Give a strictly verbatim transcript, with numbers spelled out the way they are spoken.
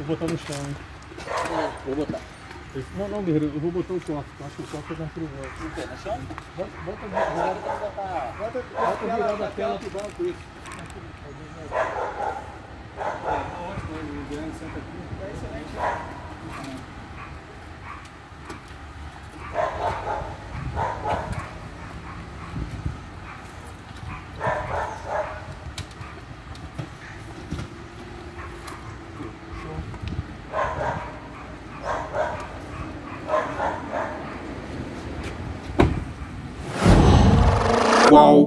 Vou botar no chão, hein? É, vou botar. Não, não, guerreiro, eu vou botar o copo. Acho que o copo é mais perigoso. O quê? No chão? Bota, bota, Agora bota, tem que botar. bota, bota virada a tela pro banco, isso. É ótimo, o Guilherme senta aqui. É excelente. Qual